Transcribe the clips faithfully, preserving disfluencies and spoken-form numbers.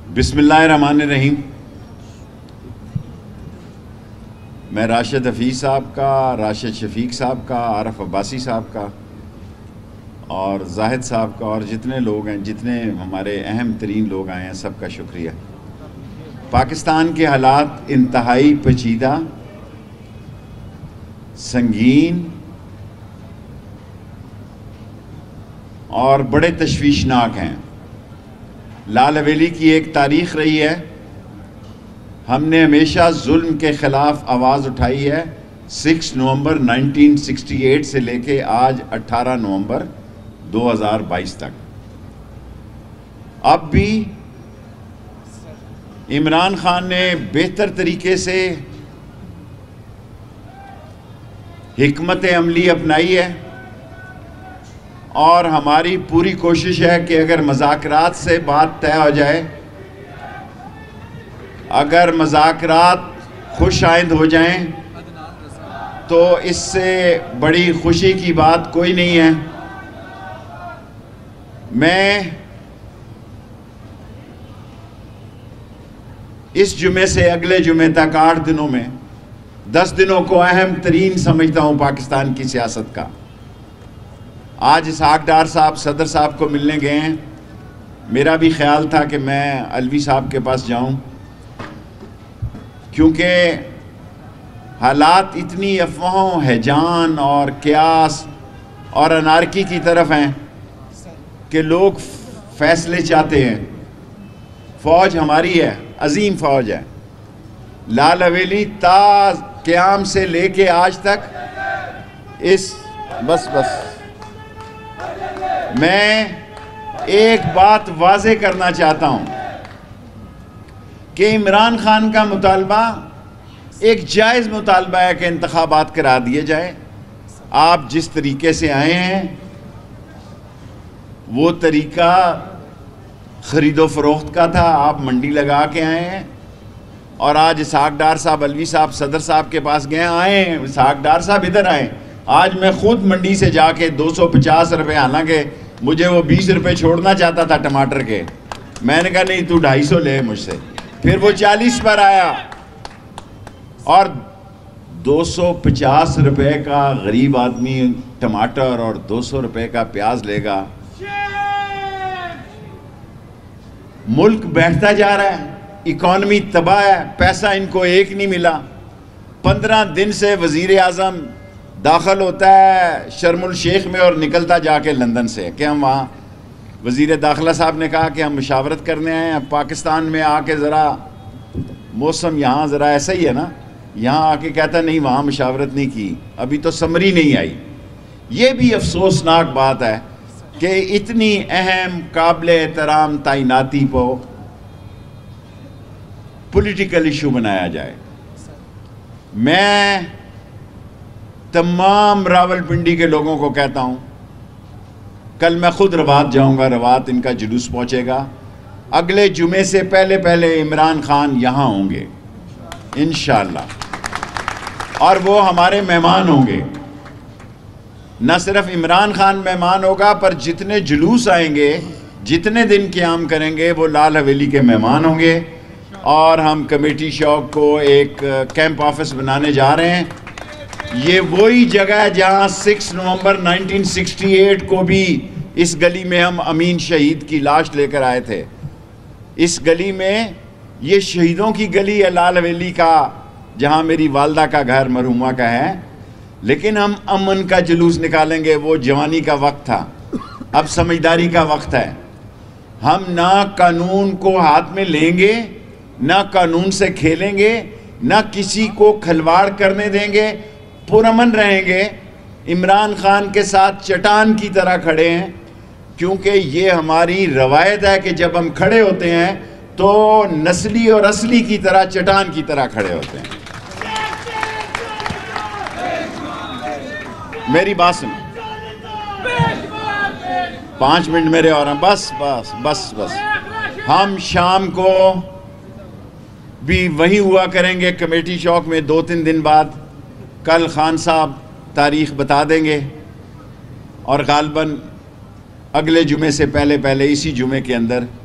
बिस्मिल्लाहिर्रहमानिर्रहीम। मैं राशिद हफीज़ साहब का, राशिद शफीक साहब का, आरफ अब्बासी साहब का और जाहिद साहब का और जितने लोग हैं, जितने हमारे अहम तरीन लोग आए हैं, सबका शुक्रिया। पाकिस्तान के हालात इंतहाई पेचीदा, संगीन और बड़े तशवीशनाक हैं। लाल हवेली की एक तारीख़ रही है। हमने हमेशा जुल्म के ख़िलाफ़ आवाज़ उठाई है। छह नवंबर उन्नीस सौ अड़सठ से लेके आज अठारह नवंबर दो हज़ार बाईस तक। अब भी इमरान खान ने बेहतर तरीके से हिकमत अमली अपनाई है और हमारी पूरी कोशिश है कि अगर मज़ाकरात से बात तय हो जाए, अगर मज़ाकरात खुश आइंद हो जाएं, तो इससे बड़ी खुशी की बात कोई नहीं है। मैं इस जुमे से अगले जुमे तक आठ दिनों में दस दिनों को अहम तरीन समझता हूँ पाकिस्तान की सियासत का। आज इसहाक डार साहब सदर साहब को मिलने गए हैं। मेरा भी ख्याल था कि मैं अलवी साहब के पास जाऊं, क्योंकि हालात इतनी अफवाहों, हैजान और क्यास और अनारकी की तरफ हैं कि लोग फैसले चाहते हैं। फ़ौज हमारी है, अजीम फ़ौज है। लाल हवेली ता क़याम से लेके आज तक इस बस बस मैं एक बात वाज़े करना चाहता हूं कि इमरान खान का मुतालबा एक जायज़ मुतालबा है कि इंतखाबात करा दिए जाए। आप जिस तरीके से आए हैं वो तरीका ख़रीदो फ़रोख्त का था। आप मंडी लगा के आए हैं और आज इसहाक डार साहब, अलवी साहब सदर साहब के पास गए आए हैं। इसहाक डार साहब इधर आए। आज मैं खुद मंडी से जाके दो सौ पचास रुपये, हालांकि मुझे वो बीस रुपये छोड़ना चाहता था टमाटर के, मैंने कहा नहीं तू ढाई सौ ले मुझसे, फिर वो चालीस पर आया और दो सौ पचास रुपये का गरीब आदमी टमाटर और दो सौ रुपये का प्याज लेगा। मुल्क बैठता जा रहा है, इकॉनमी तबाह है, पैसा इनको एक नहीं मिला। पंद्रह दिन से वजीर आज़म दाखिल होता है शर्मुल शेख में और निकलता जाके लंदन से कि हम वहाँ, वज़ीर दाखिला साहब ने कहा कि हम मुशावरत करने आए हैं। पाकिस्तान में आके ज़रा मौसम यहाँ ज़रा ऐसा ही है ना, यहाँ आके कहता नहीं वहाँ मुशावरत नहीं की, अभी तो समरी नहीं आई। ये भी अफसोसनाक बात है कि इतनी अहम काबिल एहतराम तैनाती को पॉलिटिकल इशू बनाया जाए। मैं तमाम रावलपिंडी के लोगों को कहता हूं, कल मैं खुद रवात जाऊंगा, रवात इनका जुलूस पहुंचेगा। अगले जुमे से पहले पहले इमरान खान यहां होंगे इंशाअल्लाह, और वो हमारे मेहमान होंगे। न सिर्फ इमरान खान मेहमान होगा, पर जितने जुलूस आएंगे, जितने दिन क़याम करेंगे, वो लाल हवेली के मेहमान होंगे। और हम कमेटी शौक को एक कैंप ऑफिस बनाने जा रहे हैं। ये वही जगह है जहां छह नवंबर उन्नीस सौ अड़सठ को भी इस गली में हम अमीन शहीद की लाश लेकर आए थे। इस गली में, ये शहीदों की गली है लाल हवेली का, जहां मेरी वालदा का घर मरहुमा का है। लेकिन हम अमन का जुलूस निकालेंगे। वो जवानी का वक्त था, अब समझदारी का वक्त है। हम ना कानून को हाथ में लेंगे, ना कानून से खेलेंगे, ना किसी को खिलवाड़ करने देंगे, पुरअमन रहेंगे। इमरान खान के साथ चट्टान की तरह खड़े हैं, क्योंकि ये हमारी रवायत है कि जब हम खड़े होते हैं तो नस्ली और असली की तरह, चट्टान की तरह खड़े होते हैं। मेरी बात सुन, पाँच मिनट मेरे और हैं, बस बस बस बस। हम शाम को भी वहीं हुआ करेंगे कमेटी चौक में दो तीन दिन बाद। कल खान साहब तारीख़ बता देंगे और गालबन अगले जुमे से पहले पहले इसी जुमे के अंदर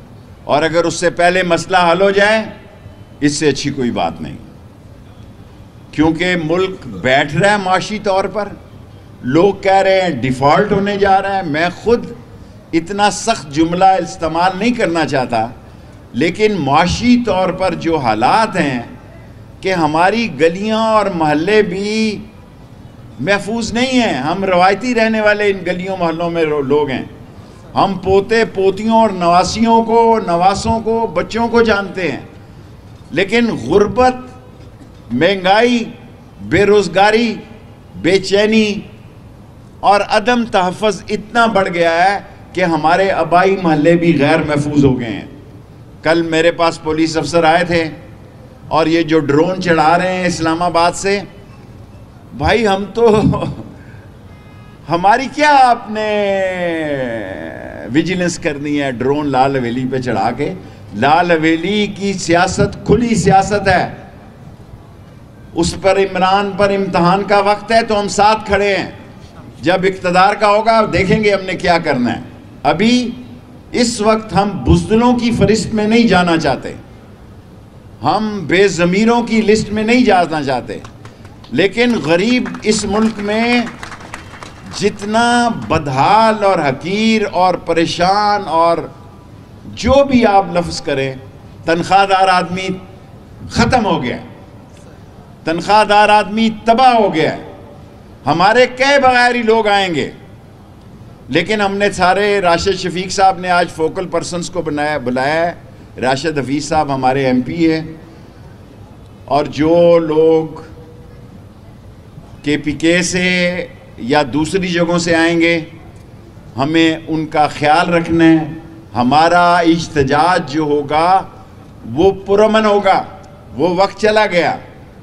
और अगर उससे पहले मसला हल हो जाए, इससे अच्छी कोई बात नहीं, क्योंकि मुल्क बैठ रहा है माशी तौर पर। लोग कह रहे हैं डिफ़ॉल्ट होने जा रहा है। मैं खुद इतना सख्त जुमला इस्तेमाल नहीं करना चाहता, लेकिन माशी तौर पर जो हालात हैं कि हमारी गलियां और मोहल्ले भी महफूज नहीं हैं। हम रवायती रहने वाले इन गलियों मोहल्लों में लोग हैं। हम पोते पोतियों और नवासियों को, नवासों को, बच्चों को जानते हैं, लेकिन गुर्बत, महंगाई, बेरोज़गारी, बेचैनी और अदम तहफ़्फ़ुज़ इतना बढ़ गया है कि हमारे आबाई महल्ले भी गैर महफूज हो गए हैं। कल मेरे पास पुलिस अफसर आए थे और ये जो ड्रोन चढ़ा रहे हैं इस्लामाबाद से, भाई हम तो हमारी क्या आपने विजिलेंस करनी है ड्रोन लाल हवेली पे चढ़ा के? लाल हवेली की सियासत खुली सियासत है, उस पर इमरान पर इम्तहान का वक्त है, तो हम साथ खड़े हैं। जब इक़्तिदार का होगा देखेंगे हमने क्या करना है। अभी इस वक्त हम बुज़दिलों की फरिस्त में नहीं जाना चाहते, हम बेज़मीरों की लिस्ट में नहीं जाना चाहते, लेकिन गरीब इस मुल्क में जितना बदहाल और हकीर और परेशान और जो भी आप लफ्ज़ करें, तनख्वाहदार आदमी ख़त्म हो गया, तनख्वाहदार आदमी तबाह हो गया है। हमारे कई बगैर ही लोग आएंगे, लेकिन हमने सारे, राशिद शफीक साहब ने आज फोकल पर्सनस को बनाया बुलाया है। राशिद हफीज़ साहब हमारे एम पी है, और जो लोग के पी के से या दूसरी जगहों से आएंगे, हमें उनका ख्याल रखना है। हमारा इज्तिजाज जो होगा वो पुरअमन होगा। वो वक्त चला गया,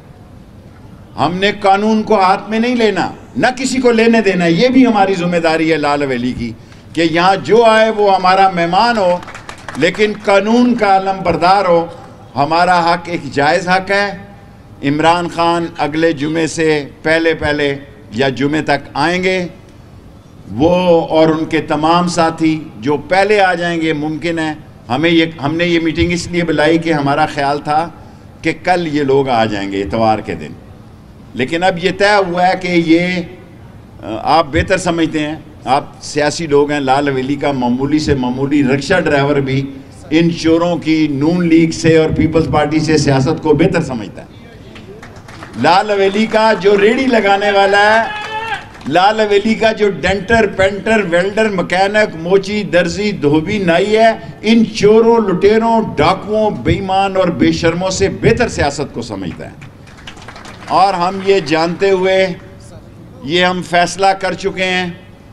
हमने कानून को हाथ में नहीं लेना, न किसी को लेने देना। ये भी हमारी जिम्मेदारी है लाल हवेली की कि यहाँ जो आए वो हमारा मेहमान हो, लेकिन कानून का अलम बरदार हो। हमारा हक एक जायज़ हक है। इमरान खान अगले जुमे से पहले पहले या जुमे तक आएंगे, वो और उनके तमाम साथी जो पहले आ जाएंगे मुमकिन है। हमें ये हमने ये मीटिंग इसलिए बुलाई कि हमारा ख्याल था कि कल ये लोग आ जाएंगे इतवार के दिन, लेकिन अब ये तय हुआ है कि ये आप बेहतर समझते हैं, आप सियासी लोग हैं। लाल हवेली का मामूली से मामूली रिक्शा ड्राइवर भी इन चोरों की नून लीग से और पीपल्स पार्टी से सियासत को बेहतर समझता है। लाल हवेली का जो रेडी लगाने वाला है, लाल हवेली का जो डेंटर, पेंटर, वेल्डर, मैकेनिक, मोची, दर्जी, धोबी, नाई है, इन चोरों, लुटेरों, डाकुओं, बेईमान और बेशर्मों से बेहतर सियासत को समझता है। और हम ये जानते हुए ये हम फैसला कर चुके हैं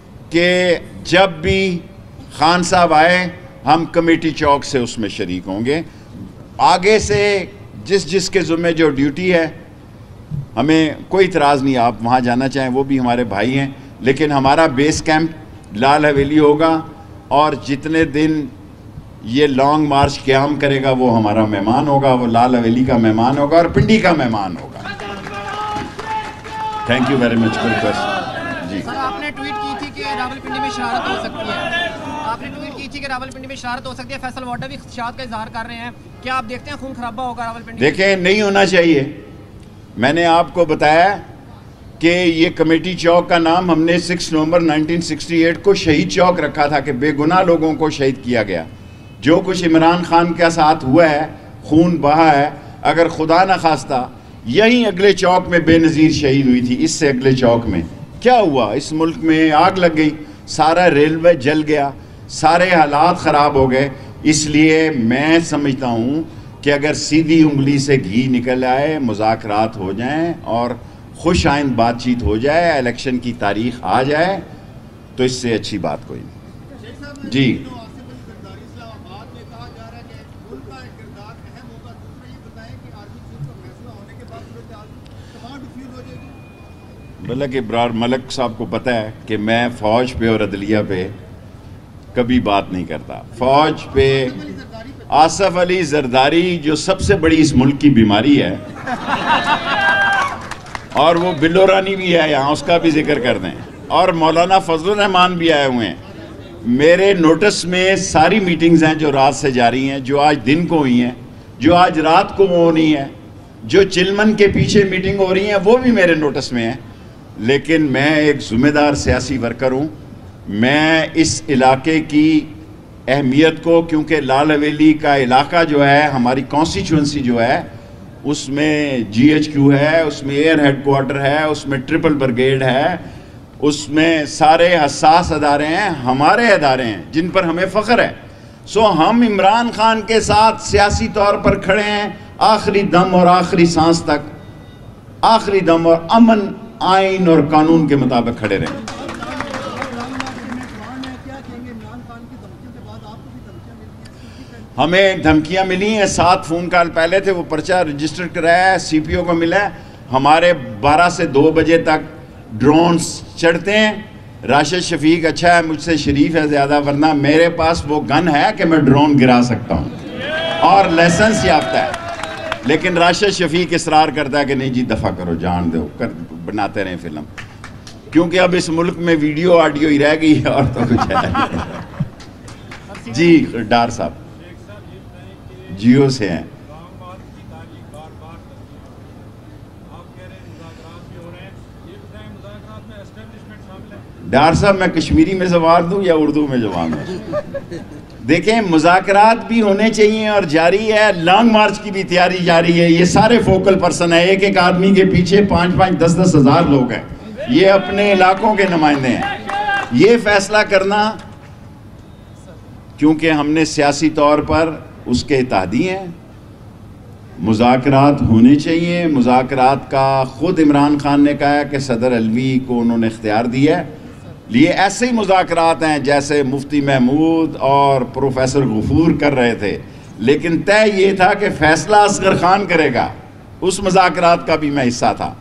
कि जब भी खान साहब आए हम कमेटी चौक से उसमें शरीक होंगे। आगे से जिस जिसके ज़ुम्मे जो ड्यूटी है, हमें कोई इतराज़ नहीं, आप वहाँ जाना चाहें, वो भी हमारे भाई हैं, लेकिन हमारा बेस कैंप लाल हवेली होगा। और जितने दिन ये लॉन्ग मार्च क़याम करेगा वो हमारा मेहमान होगा, वो लाल हवेली का मेहमान होगा और पिंडी का मेहमान होगा। Thank you very much. जी सर, आपने ट्वीट की थी कि रावलपिंडी में शरारत हो सकती है, आपने ट्वीट की थी कि रावलपिंडी में शरारत हो सकती है। फैसल वाडा भी शरारत का इजहार कर रहे हैं, क्या आप देखते हैं खून खराबा होगा रावलपिंडी? देखें, नहीं होना चाहिए। मैंने आपको बताया कि ये कमेटी चौक का नाम हमने six November nineteen sixty eight को शहीद चौक रखा था कि बेगुनाह लोगों को शहीद किया गया। जो कुछ इमरान खान के साथ हुआ है, खून बहा है, अगर खुदा न खास्ता यहीं अगले चौक में बेनज़ीर शहीद हुई थी, इससे अगले चौक में क्या हुआ? इस मुल्क में आग लग गई, सारा रेलवे जल गया, सारे हालात ख़राब हो गए। इसलिए मैं समझता हूँ कि अगर सीधी उंगली से घी निकल आए, मुज़ाकरात हो जाएं और खुश आइंद बातचीत हो जाए, इलेक्शन की तारीख आ जाए, तो इससे अच्छी बात कोई नहीं। जी मलक इब्रार मलक साहब को पता है कि मैं फ़ौज पे और अदलिया पे कभी बात नहीं करता। फ़ौज पे आसफ अली जरदारी जो सबसे बड़ी इस मुल्क की बीमारी है, और वो बिल्लो रानी भी है यहाँ, उसका भी जिक्र कर दें, और मौलाना फजलुर रहमान भी आए हुए हैं। मेरे नोटिस में सारी मीटिंग्स हैं जो रात से जारी हैं, जो आज दिन को हुई हैं, जो आज रात को होनी है, जो चिलमन के पीछे मीटिंग हो रही हैं, वो भी मेरे नोटिस में है। लेकिन मैं एक ज़िम्मेदार सियासी वर्कर हूँ। मैं इस इलाके की अहमियत को, क्योंकि लाल हवेली का इलाका जो है, हमारी कॉन्स्टिट्यूंसी जो है, उसमें जी एच क्यू है, उसमें एयर हेड क्वार्टर है, उसमें ट्रिपल ब्रिगेड है, उसमें सारे हसास अदारे हैं, हमारे अदारे हैं जिन पर हमें फ़ख्र है। सो हम इमरान खान के साथ सियासी तौर पर खड़े हैं आखिरी दम और आखिरी सांस तक, आखिरी दम, और अमन, आइन और कानून के मुताबिक खड़े रहें। हमें धमकियां मिली हैं, सात फ़ोन कॉल पहले थे, वो पर्चा रजिस्टर कराया है, सी पी ओ को मिला है। हमारे बारह से दो बजे तक ड्रोन्स चढ़ते हैं। राशिद शफीक अच्छा है, मुझसे शरीफ है ज़्यादा, वरना मेरे पास वो गन है कि मैं ड्रोन गिरा सकता हूँ और लाइसेंस याफ्ता है। लेकिन राशिद शफीक इसरार करता है कि नहीं जी दफ़ा करो, जान दो, कर बनाते रहें फिल्म, क्योंकि अब इस मुल्क में वीडियो ऑडियो ही रह गई है और तो कुछ है। जी डार साहब जियो से हैं। डार साहब मैं कश्मीरी में जवाब दूं या उर्दू में जवाब दूं? देखें, मुज़ाकरात भी होने चाहिए और जारी है, लॉन्ग मार्च की भी तैयारी जारी है। ये सारे फोकल पर्सन है, एक एक आदमी के पीछे पाँच पाँच दस दस हज़ार लोग हैं, ये अपने इलाकों के नुमाइंदे हैं। ये फैसला करना, क्योंकि हमने सियासी तौर पर उसके इत्तेहादी हैं, मुज़ाकरात होने चाहिए। मुज़ाकरात का ख़ुद इमरान खान ने कहा है कि सदर अलवी को उन्होंने इख्तियार दिया है। लिए ऐसे ही मुज़ाकरात हैं जैसे मुफ्ती महमूद और प्रोफेसर गफूर कर रहे थे, लेकिन तय ये था कि फ़ैसला असगर खान करेगा। उस मुज़ाकरात का भी मैं हिस्सा था।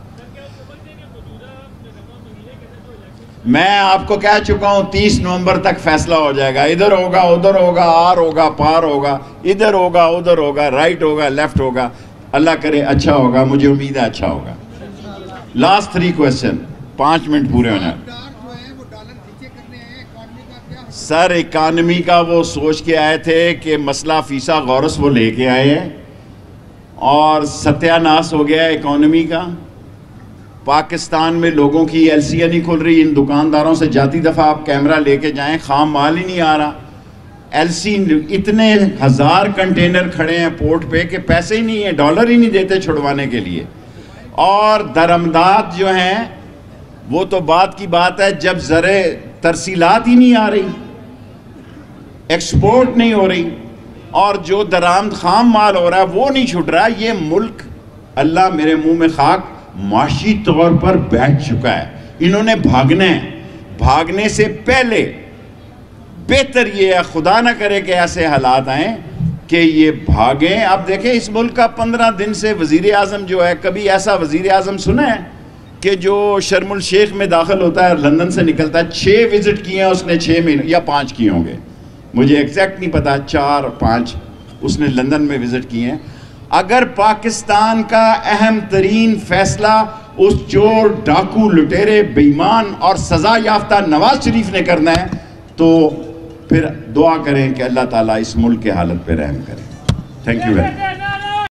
मैं आपको कह चुका हूं तीस नवंबर तक फैसला हो जाएगा। इधर होगा, उधर होगा, आर होगा, पार होगा, इधर होगा, उधर होगा, राइट होगा, लेफ्ट होगा। अल्लाह करे अच्छा होगा, मुझे उम्मीद है अच्छा होगा। लास्ट थ्री क्वेश्चन, पाँच मिनट पूरे होने। सर इकानमी का वो सोच के आए थे कि मसला फीसा गौरस वो लेके आए हैं और सत्यानाश हो गया इकोनॉमी का। पाकिस्तान में लोगों की एलसियाँ नहीं खुल रही। इन दुकानदारों से जाती दफ़ा आप कैमरा लेके जाएं, खाम माल ही नहीं आ रहा। एलसी इतने हज़ार कंटेनर खड़े हैं पोर्ट पे कि पैसे ही नहीं है, डॉलर ही नहीं देते छुड़वाने के लिए। और दरमदात जो हैं वो तो बात की बात है, जब ज़रे तरसीलात ही नहीं आ रही, एक्सपोर्ट नहीं हो रही, और जो दरामद खाम माल हो रहा है वो नहीं छुट रहा। ये मुल्क, अल्लाह मेरे मुंह में खाक, माशी तौर पर बैठ चुका है। इन्होंने भागना है। भागने से पहले बेहतर ये है, खुदा ना करे कि ऐसे हालात आए कि ये भागें। आप देखें इस मुल्क का पंद्रह दिन से वजीर आज़म जो है, कभी ऐसा वजीर आज़म सुना है कि जो शर्मुल शेख में दाखिल होता है, लंदन से निकलता है, छः विजिट किए हैं उसने, छः महीने या पाँच किए होंगे, मुझे एग्जैक्ट नहीं पता, चार पाँच उसने लंदन में विजिट किए हैं। अगर पाकिस्तान का अहम तरीन फैसला उस चोर, डाकू, लुटेरे, बेईमान और सज़ा याफ्ता नवाज शरीफ ने करना है, तो फिर दुआ करें कि अल्लाह ताला इस मुल्क के हालत पे रहम करें। Thank you very much.